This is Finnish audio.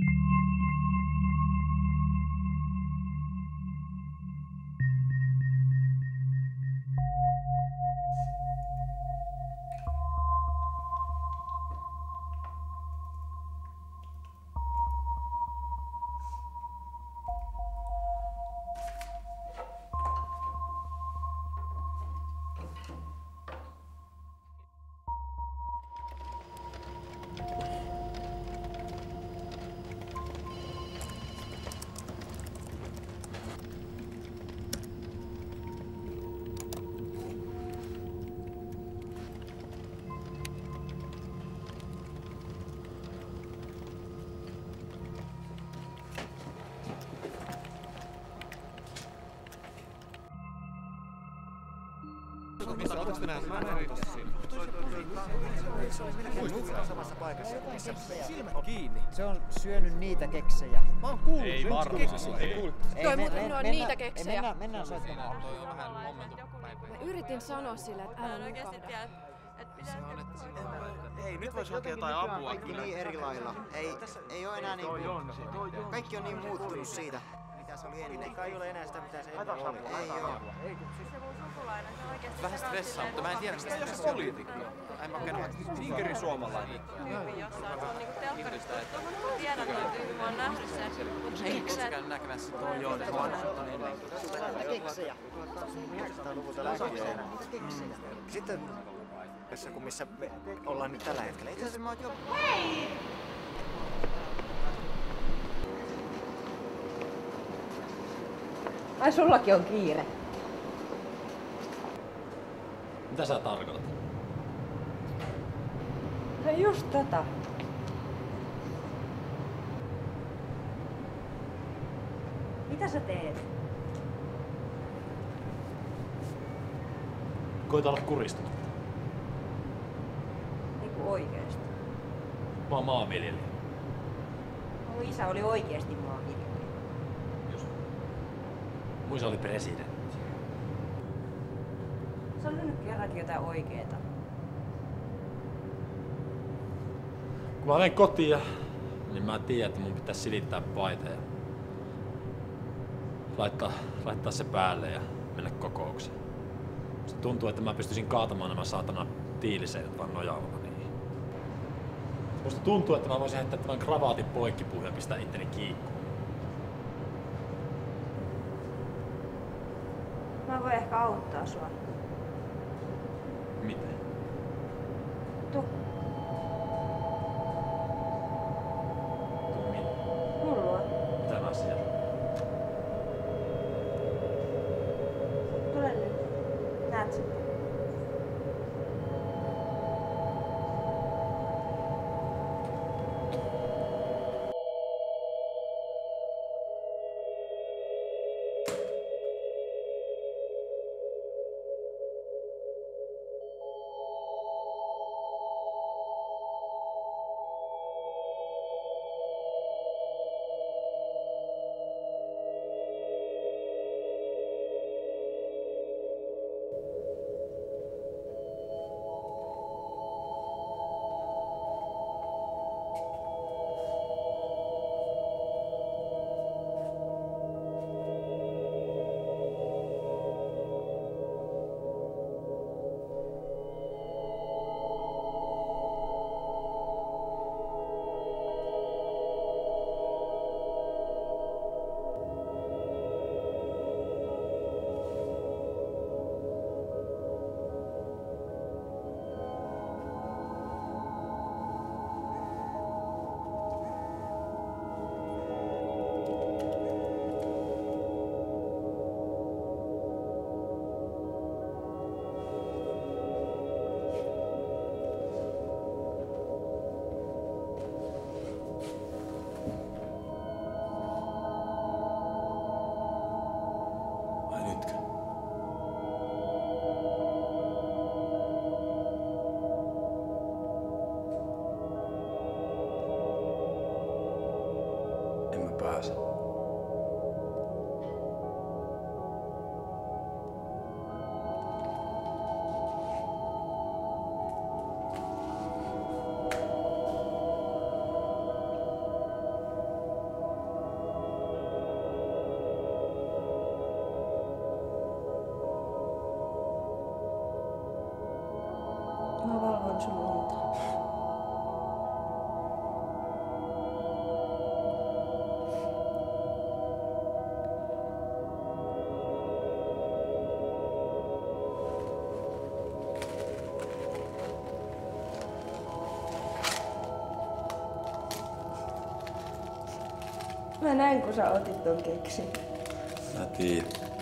Samassa paikassa. Silmät kiinni. Se on syönyt niitä keksejä. Mä oon kuullut. Ei varmaan. Toi muuten ne on niitä keksejä. Mennään soittamaan. Mä yritin sanoa sille, että älä nukahda. Ei, nyt vois hakea jotain apua. Kaikki niin eri lailla. Ei oo enää niinku... Kaikki on niin muuttunut siitä, mitä se oli ennen. Ei kai ole enää sitä, mitä se ennen oli. Ei oo. Vähän stressaa, mutta mä en tiedä, mistä se on poliitikko. En mä oo käynyt Tinkerin suomalainen. Tiedän toi tyyppi, mä oon nähnyt sen. Ei koskaan näkemässä toi joo, mä oon nähnyt ton ennen. Keksejä. 1900-luvulta lähtien. Sitten tässä kun missä me ollaan nyt tällä hetkellä. Itse asiassa mä oon jo... Ai sullakin on kiire. Mitä sä tarkoitat? No just tota. Mitä sä teet? Koita olla kuristunut. Eiku oikeesti. Mä oon maanviljelijä. Mun isä oli oikeesti maanviljelijä. Just. Mun isä oli presidentti. Se on nyt kerrankin jotain oikeeta. Kun mä menen kotiin, niin mä tiedän, että mun pitäisi silittää paita ja laittaa se päälle ja mennä kokoukseen. Se tuntuu, että mä pystyisin kaatamaan nämä saatana tiiliseinät vaan nojaamalla niihin. Musta tuntuu, että mä voisin heittää tämän kravaatin poikkipuun ja pistää itteni kiikkuun. Mä voin ehkä auttaa sua. Miten? Tuu. Tuu minne? Mulla. Mitä mä siellä? Tule nyt. Näet sitten. kauan sulla unta? Mä näin, kun sä otit ton keksin. Mä tiedän.